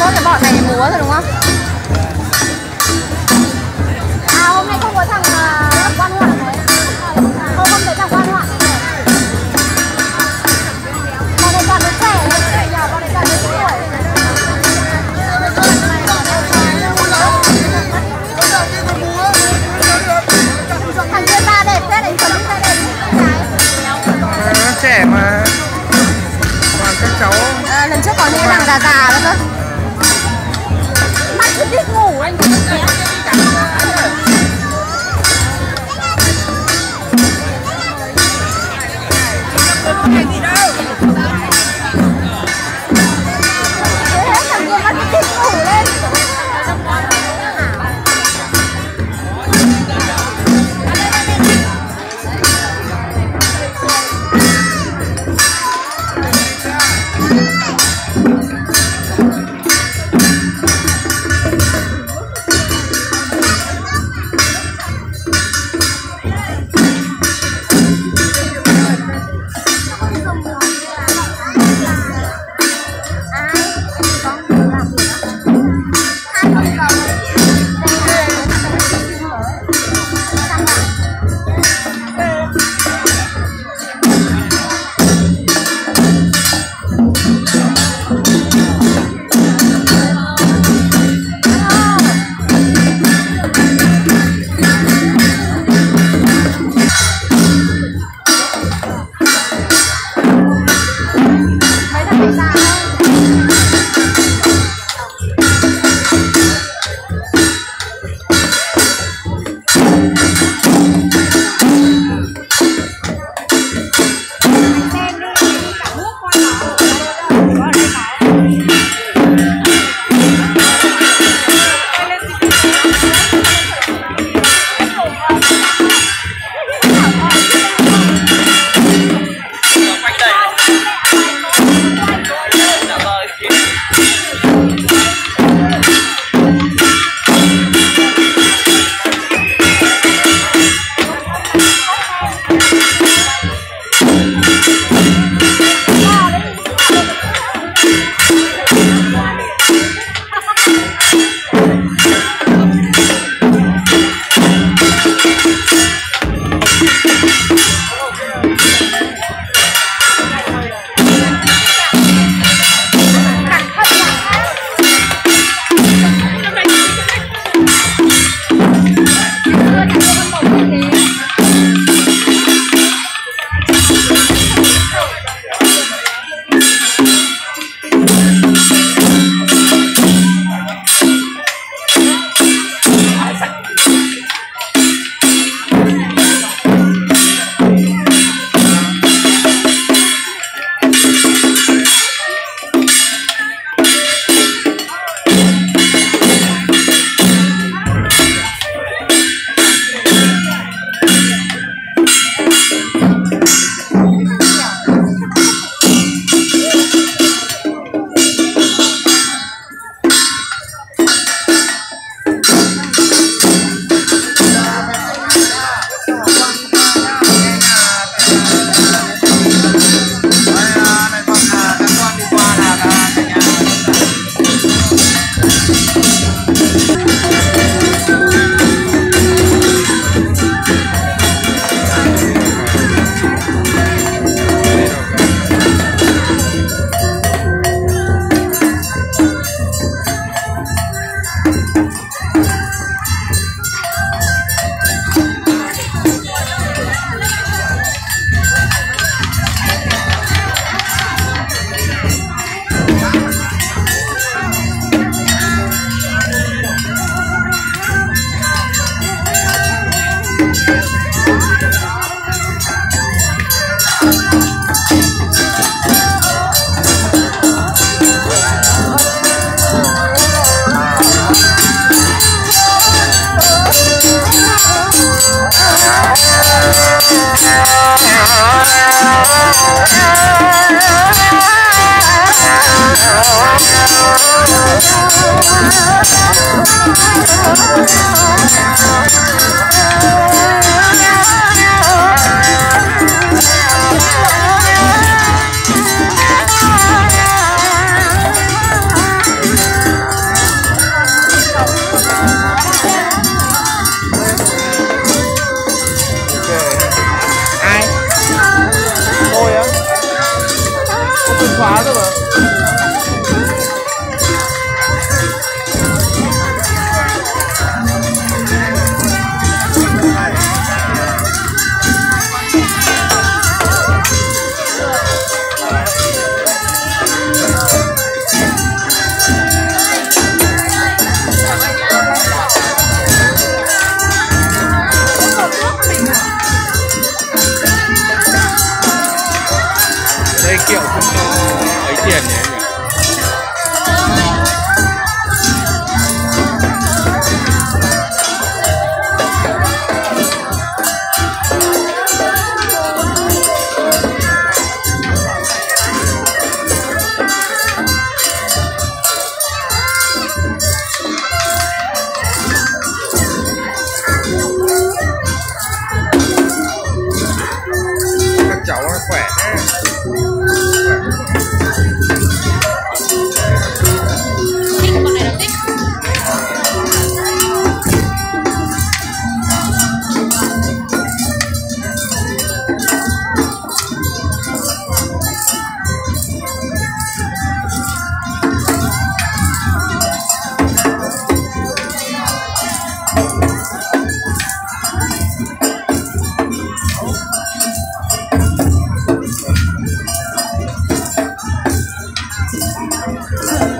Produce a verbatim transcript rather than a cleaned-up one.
mỗi cái bọn này múa rồi đúng không? À hôm nay không có thằng uh, Quan Hoạn đấy. Không, không thấy thằng Quan Hoạn. Bọn này toàn đứa trẻ, đứa trẻ nhỏ, bọn này toàn đứa tuổi. Thằng kia da đẹp thế này, chấm da đẹp thế nó trẻ mà. Còn các cháu à, lần trước có những thằng già già nữa cơ. Mắt cứ thích ngủ anh cứ thích bé. Thế thằng kia mắt cứ thích ngủ lên. ấy tiền nhỉ. Các cháu khỏe thế. Hãy subscribe cho kênh Ghiền Mì Gõ để không bỏ lỡ